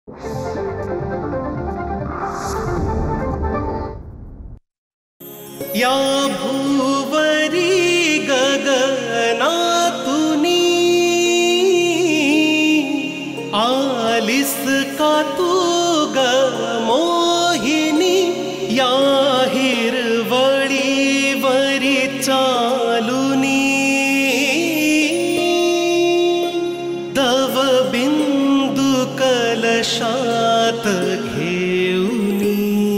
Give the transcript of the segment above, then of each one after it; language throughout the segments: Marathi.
या भूवरी गगनातुनी आलिस का तू ग मोहिनी, या हिरवळीवरी चालुनी दव बिंदू कलशात घेऊनी।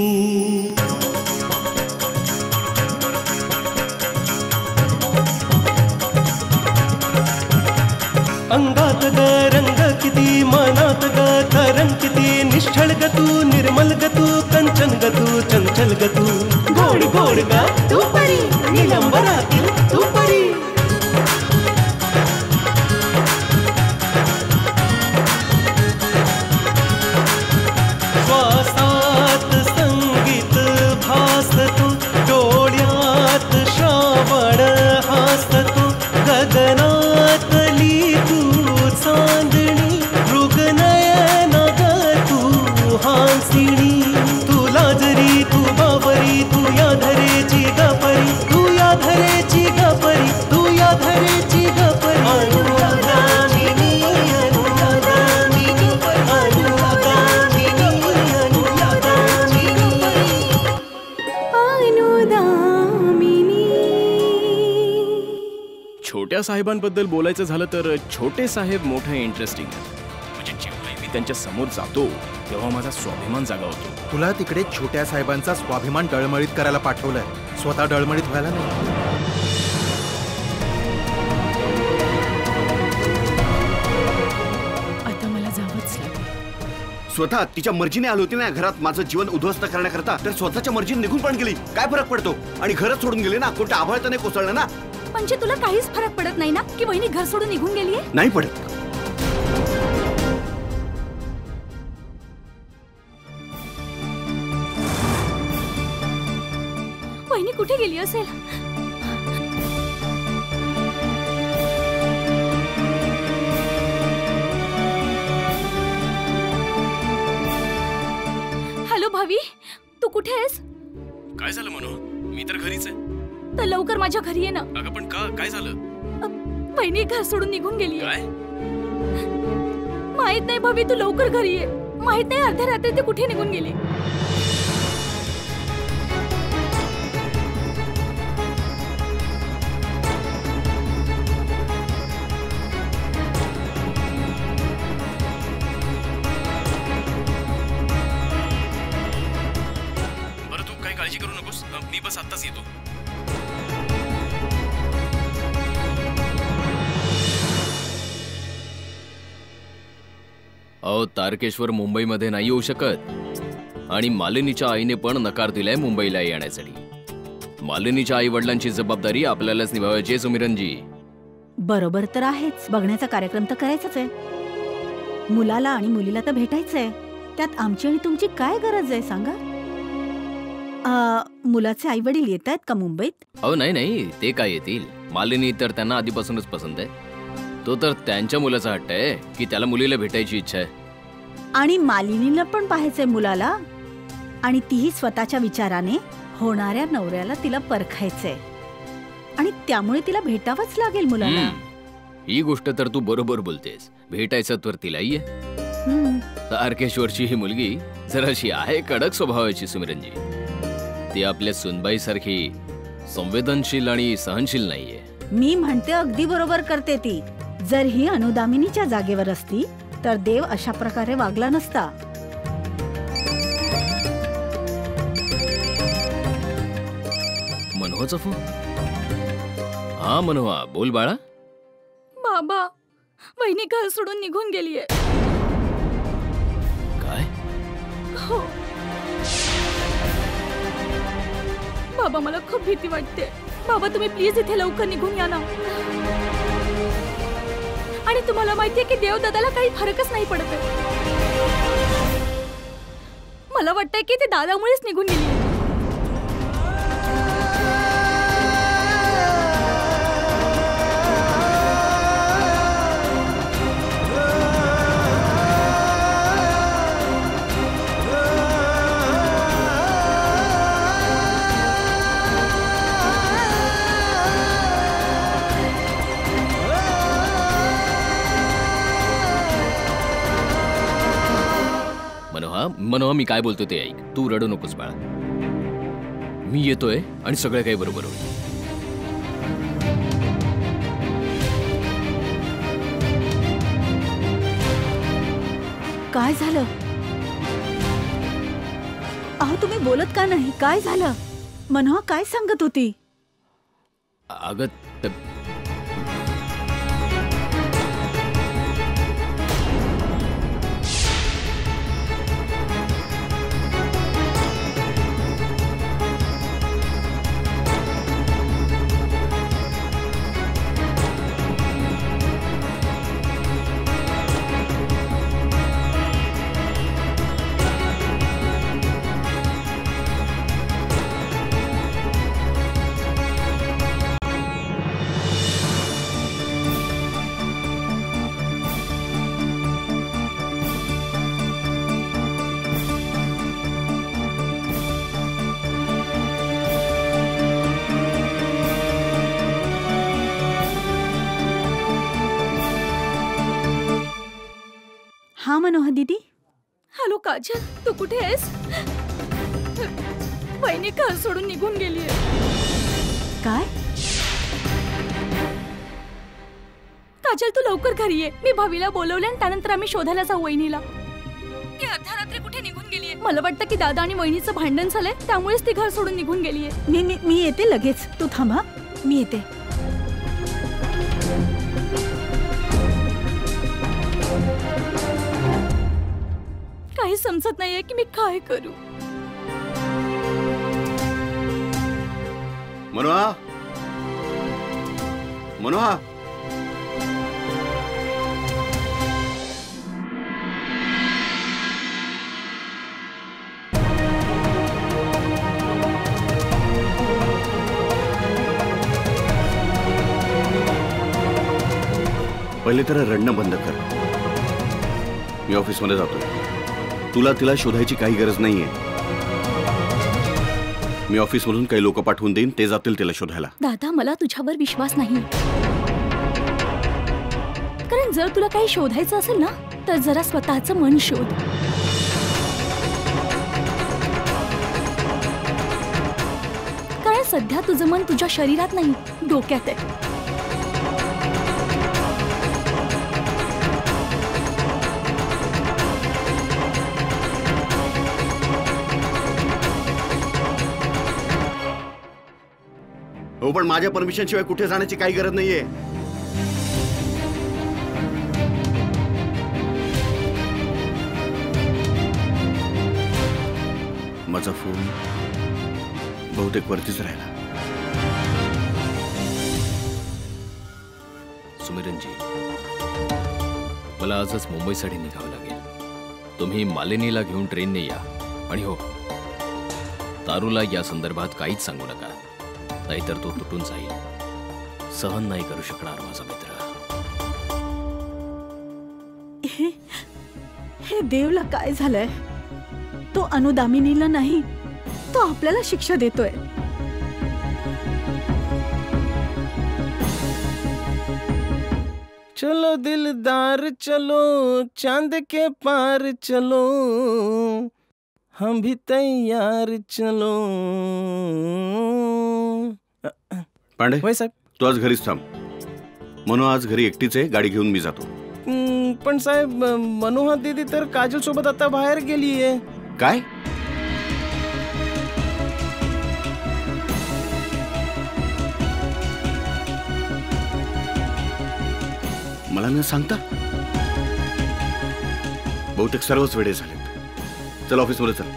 अंगात ग रंग किती, मनात ग तरंग किती, निश्चल ग तू, निर्मल ग तू, कंचन ग तू, चंचल ग तू, गोड गोड ग तू परी, निलंबरातील तू परी। श्वासात संगीत भासतो, डोळ्यात श्रावण हासतो, गगनातली चांदणी, मृगनयन ग तू हांसिणी, तुला जरी तू बावरी, तू या धरेची गपरी, तू या धरेची गपरी, तू या धरेची गपरी। अनुगामिनी अनुगामिनी अनुगामिनी अनुगामिनी। छोट्या साहेबांबद्दल बोलायचं झालं तर छोटे साहेब मोठं इंटरेस्टिंग आहे। म्हणजे जेव्हा मी त्यांच्या समोर जातो तेव्हा माझा स्वाभिमान जागा होतो। तुला तिकडे छोट्या साहेबांचा स्वाभिमान डळमळीत करायला पाठवलंय, स्वतः डळमळीत व्हायला नाही। आता मला जावंच लागेल। स्वतः तिच्या मर्जीने आली होती ना घरात माझं जीवन उद्ध्वस्त करण्याकरता, तर स्वतःच्या मर्जीने निघून पण गेली, काय फरक पडतो? आणि घरच सोडून गेले ना, कोणत्या आभाळाने कोसळलं ना। म्हणजे तुला काहीच फरक पडत नाही ना की वहिनी घर सोडून निघून गेलीये? नाही पडत। वहिनी कुठे गेली असेल? हॅलो भावी, तू कुठे आहेस? काय झालं मनू? मी तर घरीच आहे। तर लवकर माझ्या घरी ये ना। अगं पण का, काय झालं? वहिनी घर सोडून निघून गेली। काय? माहित नाही भावी, तू लवकर घरी ये। माहित नाही अर्ध्या रात्री ते कुठे निघून गेली। बरं तू काही काळजी करू नकोस, मी बस आत्ताच येतो। अहो तारकेश्वर मुंबईमध्ये नाही येऊ शकत आणि मालिनीच्या आईने पण नकार दिलाय मुंबईला येण्यासाठी। मालिनीच्या आई वडिलांची जबाबदारी आपल्यालाच निभावायची आहे सुमिरनजी। बरोबर तर आहेच, बघण्याचा कार्यक्रम तर करायचाच आहे, मुलाला आणि मुलीला तर भेटायचंय, त्यात आमची आणि तुमची काय गरज आहे सांगा? मुलाचे आई वडील येत आहेत का मुंबईत? अहो नाही नाही, ते काय येतील, मालिनी तर त्यांना आधीपासूनच पसंत आहे। तो तर त्यांच्या मुलाचा हट्ट आहे की त्याला मुलीला भेटायची इच्छा आहे। आणि मालिनीला पण पाहायचंय मुलाला, आणि तीही स्वतःच्या विचाराने होणाऱ्या नवऱ्याला तिला परखायचंय, आणि त्यामुळे तिला भेटावंच लागेल मुलाला। ही गोष्ट तर तू बरोबर बोलतेस, भेटायचं तर तिलाही आहे। तारकेश्वरची ही मुलगी जराशी आहे कडक स्वभावाची सुमिरनजी, ती आपल्या सुनबाई सारखी संवेदनशील आणि सहनशील नाहीये। मी म्हणते अगदी बरोबर करते ती, जर ही अनुदामिनीच्या जागेवर असती तर देव अशा प्रकारे वागला नसता। मनोहरचा फोन? हा मनोहा, बोल बाळा। बाबा, वहिनी घर सोडून निघून गेलीये। काय? हो बाबा, मला खूप भीती वाटते। बाबा तुम्ही प्लीज इथे लवकर निघून या ना। आणि तुम्हाला माहितीये की देवदादाला काही फरकच नाही पडत आहे। मला वाटतंय की ते दादामुळेच निघून गेली। मनोहा मी काय बोलतो ते ऐक. तू रडू नकोस बाळा. मी येतोय आणि सगळं काही बरोबर होईल. काय झालं? अहो तुम्ही बोलत का नाही? काय झालं? मनोहा काय सांगत होती? अगं हा मनोहा दीदी. हॅलो काजल, तू कुठे आहेस? वहिनी घर सोडून निघून गेलीये. काय? काजल तू लवकर घरी ये. मी भावीला बोलवले आणि त्यानंतर आम्ही शोधायला जाऊ वहिनीला. ती अर्ध्या रात्री कुठे निघून गेलीये. मला वाटतं की दादा आणि वहिनीचं भांडण झालंय, त्यामुळेच ती घर सोडून निघून गेलीये. मी येते लगेच. तू थांबा, मी येते. काही समजत नाहीये की मी काय करू. मनोहा, मनोहा. पहिले तर रडणं बंद कर. मी ऑफिसमध्ये जातोय. तुला तिला शोधायची काही गरज नाहीये. मी ऑफिसमधून काही लोक पाठवून देईन, ते जातील तिला शोधायला. दादा मला तुझ्यावर विश्वास नाही. कारण जर तुला काही शोधायचं असेल ना तर जरा स्वतःचं मन शोध. कारण सध्या तुझं मन तुझ्या शरीरात नाही, डोक्यात आहे. हो, पण माझ्या परमिशन शिवाय कुठे जाण्याची काही गरज नाहीये. माझा फोन बहुतेक वरतीच राहिला. सुमिरनजी, मला आजच मुंबईसाठी निघावं लागेल. तुम्ही मालिनीला घेऊन ट्रेनने या. आणि हो, तारूला या संदर्भात काहीच सांगू नका, नाहीतर तो तुटून जाईल. सहन नाही करू शकणार माझा मित्र. हे देवला काय झालंय? तो अनुदामिनीला नाही, तो आपल्याला शिक्षा देतोय. चलो दिलदार चलो, चांद के पार चलो, हम भी तैयार चलो. पांडे, होय साहेब. तू आज घरीच थांब. म्हणून आज घरी एकटीच आहे, गाडी घेऊन मी जातो. पण साहेब, मनोहा दीदी तर काजल सोबत आता बाहेर गेलीये. काय? मला न सांगता? बहुतेक सर्वच वेडे झालेत. चल ऑफिसमध्ये चल.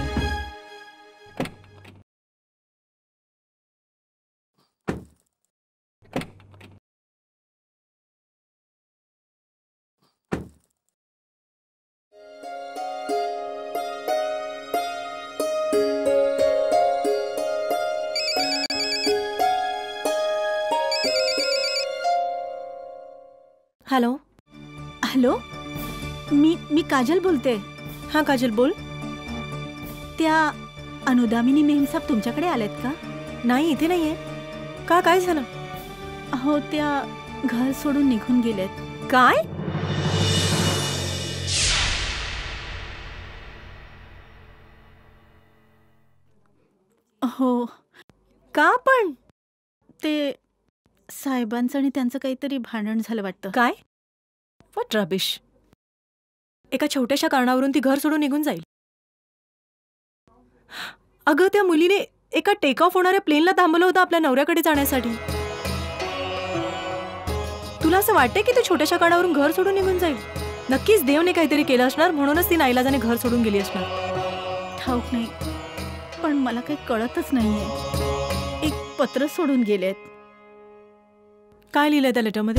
हॅलो. हॅलो, मी काजल बोलते. हाँ काजल बोल. त्या अनुदामिनी मेम साहेब तुमच्याकडे आलेत का? नाही, इथे नाहीये. का, काय झालं? हो, त्या घर सोडून निघून गेलेत. काय? हो, का पण? ते साहेबांचं आणि त्यांचं काहीतरी भांडण झालं वाटतं. काय? What rubbish. एका छोट्याशा कारणावरून ती घर सोडून निघून जाईल. अगं, त्या मुलीने एका टेक ऑफ होणाऱ्या प्लेनला थांबवलं होतं आपल्या नवऱ्याकडे जाण्यासाठी. तुला असं वाटतंय की ती छोट्याशा कारणावरून घर सोडून निघून जाईल? नक्कीच देवने काहीतरी केलं असणार, म्हणूनच ती नाईलाजाने घर सोडून गेली असणार. ठाऊक नाही, पण मला काही कळतच नाहीये. एक पत्र सोडून गेलेत. काय लिहिलंय त्या लेटरमध्ये?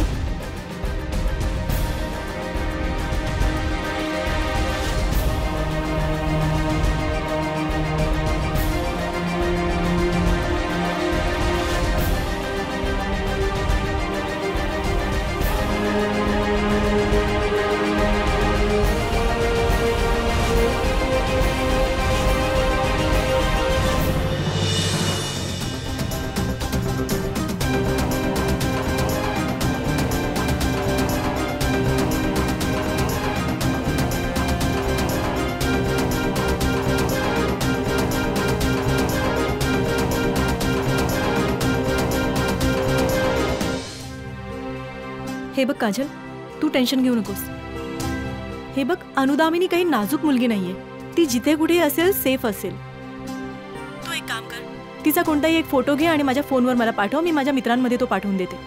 हे बघ काजल, तू टेन्शन घेऊ नकोस. हे बघ, अनुदामिनी काही नाजूक मुलगी नाहीये. ती जिथे कुठे असेल सेफ असेल. तू एक काम कर, तिचा कोणताही एक फोटो घे आणि माझ्या फोनवर मला पाठव. मी माझ्या मित्रांमध्ये तो पाठवून देते.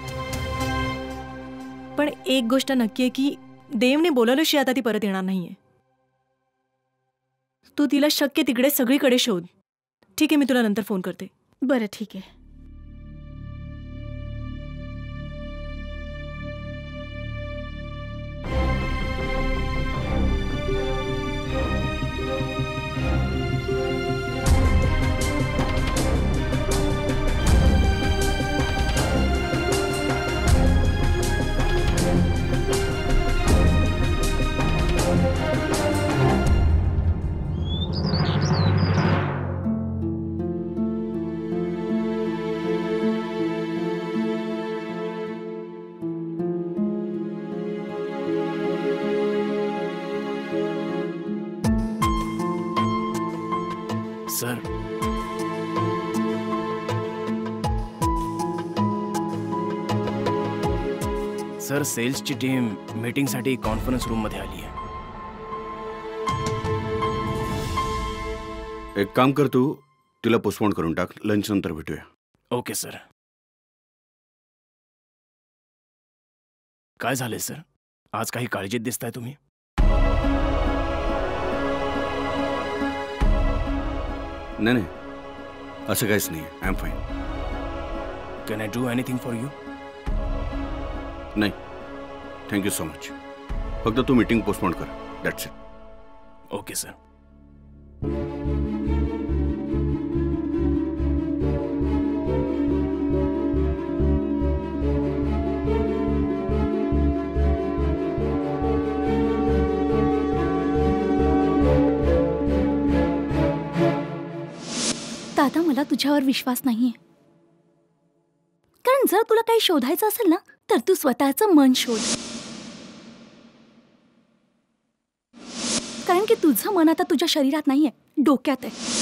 पण एक गोष्ट नक्की आहे की देवने बोलवल्याशी आता ती परत येणार नाहीये. तू तिला शक्य तिकडे सगळीकडे शोध. ठीक आहे, मी तुला नंतर फोन करते. बरं, ठीक आहे. सर, सर सेल्सची टीम मीटिंगसाठी कॉन्फरन्स रूम मध्ये आली आहे. एक काम कर, तू तिला पोस्टपोन करून टाक. लंच नंतर भेटूया. Okay sir. काय झाले सर? आज काही काळजीत दिसताय तुम्ही. नाही, असं काहीच नाही. I am fine. Can I do anything for you? नाही, थँक्यू सो मच. फक्त तू मीटिंग पोस्टपोन कर. That's it. Okay sir. दादा, मला तुझ्यावर विश्वास नाहीये. कारण जर तुला काही शोधायचं असेल ना, तर तू स्वतःचं मन शोध. कारण की तुझं मन आता तुझ्या शरीरात नाहीये, डोक्यात आहे.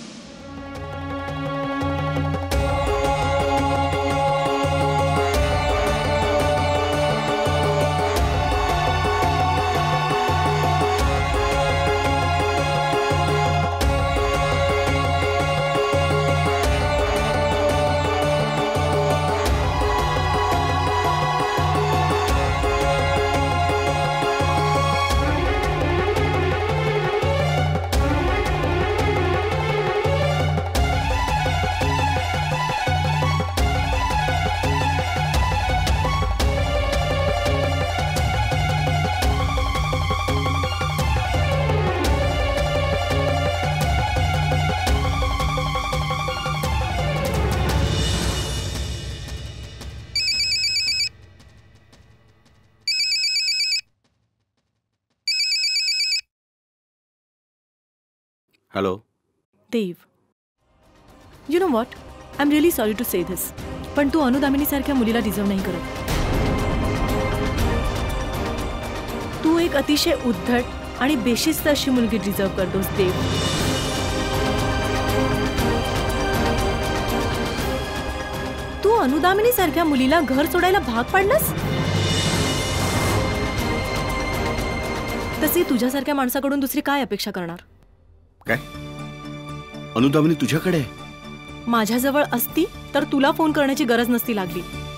Hello Dev. You know what, I am really sorry to say this, पण तू अनुदामिनीसारख्या मुलीला डिझर्व नाही करत. तू एक अतिशय उद्धट आणि बेशिस्त अशी मुलगी डिझर्व करतोस देव. अनुदामिनी सारख्या मुलीला घर सोडायला भाग पाडलंस? तसे तुझ्यासारख्या माणसाकडून दुसरी काय अपेक्षा करणार? काय अनुदामिनी तुझ्याकडे आहे? माझ्याजवळ असती तर तुला फोन करण्याची गरज नसती लागली.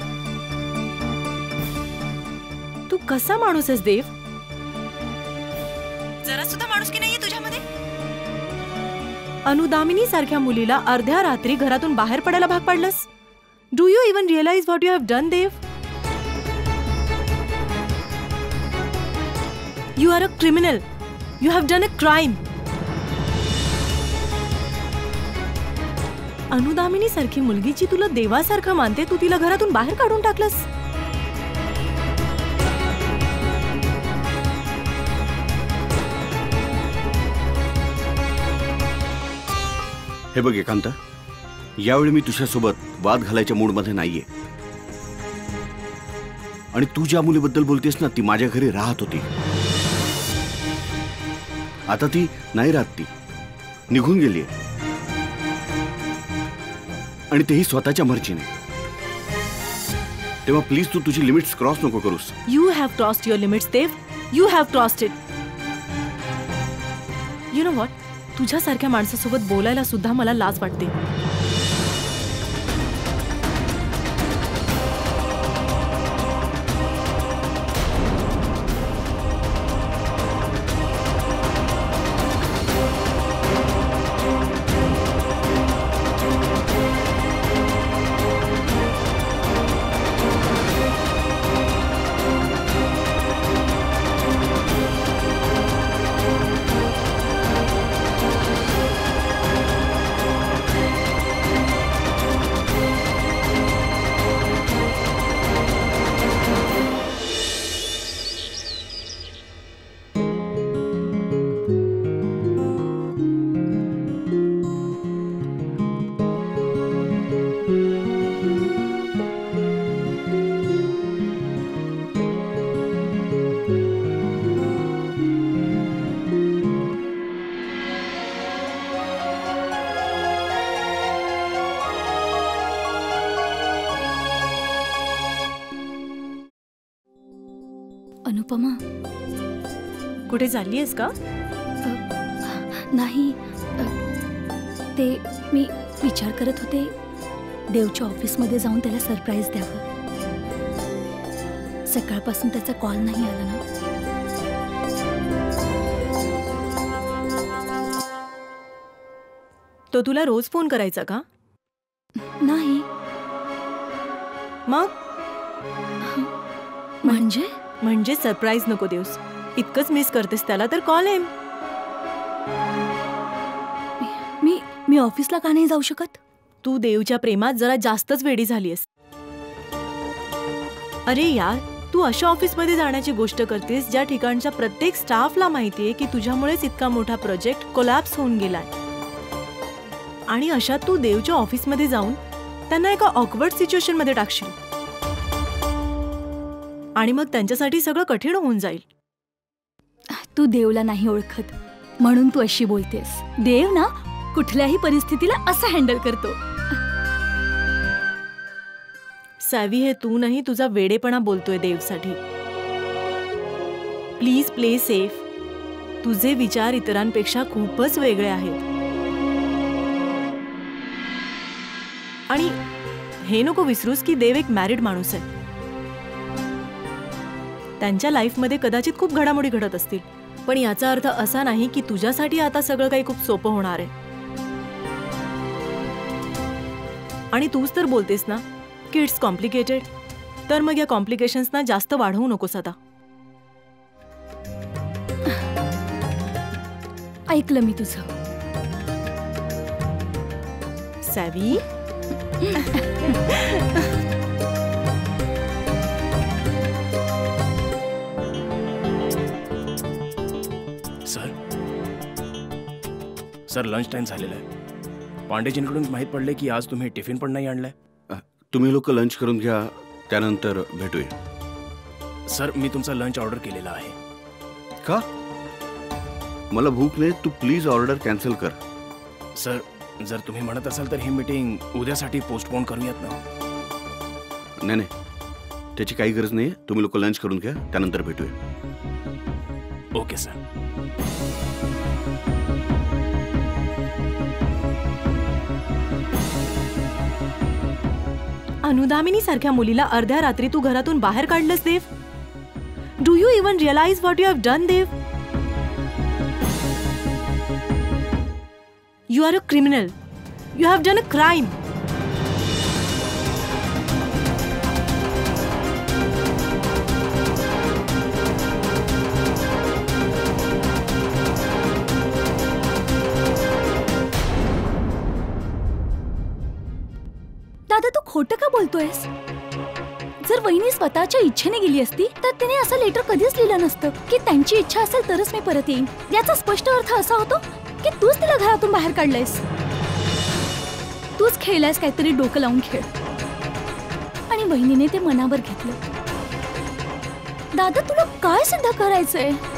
तू कसा माणूस आहेस देव? जरा सुद्धा माणूस की नाहीये तुझ्यामध्ये? अनुदामिनी सारख्या मुलीला अर्ध्या रात्री घरातून बाहेर पडायला भाग पाडलंस. Do you even realise what you have done Dev? You are a criminal. You have done a crime. Anudamini सारखी मुलगी जी तुला देवासारखं मानते, तू तिला घरातून बाहेर काढून टाकलंस. हे बघ एकांत, यावेळी मी तुझ्यासोबत वाद घालायच्या मूडमध्ये नाहीये. आणि तू ज्या मुलीबद्दल बोलतेस ना, ती माझ्या घरी राहत होती. आता ती नाही राहत, ती निघून गेलीये. आणि तेही स्वतःच्या मर्जीने. तेव्हा प्लीज तू तुझी लिमिट्स क्रॉस नको करूस. You have crossed your limits Dev. You have crossed it. You know what, तुझ्यासारख्या माणसासोबत बोलायला सुद्धा मला लाज वाटते. अनुपमा, कुठे चालली आहेस का? नाही, ते मी विचार करत होते देवच्या ऑफिसमध्ये जाऊन त्याला सरप्राईज द्यावं. सकाळपासून त्याचा कॉल नाही आला ना. तो तुला रोज फोन करायचा का? नाही. मग म्हणजे सरप्राईज नको देऊस. इतकंच मिस करतेस त्याला तर कॉल हिम. मी ऑफिसला का नाही जाऊ शकत? तू देवच्या प्रेमात जरा जास्तच वेडी झालीयस. अरे यार, तू अशा ऑफिसमध्ये जाण्याची गोष्ट करतेस ज्या ठिकाणच्या प्रत्येक स्टाफला माहितीये की तुझ्यामुळेच इतका मोठा प्रोजेक्ट कोलॅप्स होऊन गेलाय. आणि अशा तू देवच्या ऑफिसमध्ये जाऊन त्यांना एका ऑकवर्ड सिच्युएशन मध्ये टाकशील. आणि मग त्यांच्यासाठी सगळं कठीण होऊन जाईल. तू देवला नाही ओळखत म्हणून तू अशी बोलतेस. देव ना कुठल्याही परिस्थितीला असं हँडल करतो. सॅवी, हे तू नाही, तुझा वेडेपणा बोलतोय देवसाठी. Please play safe. तुझे विचार इतरांपेक्षा खूपच वेगळे आहेत. आणि हे नको विसरूस की देव एक मॅरिड माणूस आहे. त्यांच्या लाईफमध्ये कदाचित खूप घडामोडी घडत असतील, पण याचा अर्थ असा नाही की तुझ्यासाठी आता सगळं काही खूप सोपं होणार आहे. आणि तूच तर बोलतेस ना की इट्स कॉम्प्लिकेटेड. तर मग या कॉम्प्लिकेशन्सना जास्त वाढवू नकोस आता. ऐकलं मी तुझं. सॅवी, सर लंच टाइम झालेला आहे. पांडेजींकडून माहीत पडले की आज तुम्ही टिफिन पण नाही आणलाय. तुम्ही लोक लंच करून घ्या, त्यानंतर भेटूया. सर, मी तुमचा लंच ऑर्डर केलेला आहे. का? मला भूक नाही. तू प्लीज ऑर्डर कॅन्सल कर. सर, जर तुम्ही म्हणत असाल तर ही मीटिंग उद्यासाठी पोस्टपोन करूयात ना. नाही नाही, त्याची काही गरज नाही. तुम्ही लोक लंच करून घ्या, त्यानंतर भेटूया. Okay sir. अनुदामिनी सारख्या मुलीला अर्ध्या रात्री तू घरातून बाहेर काढलंस Dev. Do you even realise what you have done Dev? You are a criminal. You have done a crime. दादा तू खोटं का बोलतोयस? जर वहिनी स्वतःच्या इच्छेने गेली असती तर तिने असं लेटर कधीच लिहिलं नसतं की त्यांची इच्छा असेल तरच मी परत येईन. याचा स्पष्ट अर्थ असा होतो की तूच तिला घरातून बाहेर काढलंयस. तूच खेळलायस काहीतरी डोकं लावून खेळ, आणि वहिनीने ते मनावर घेतलं. दादा तुला काय सिद्ध करायचंय?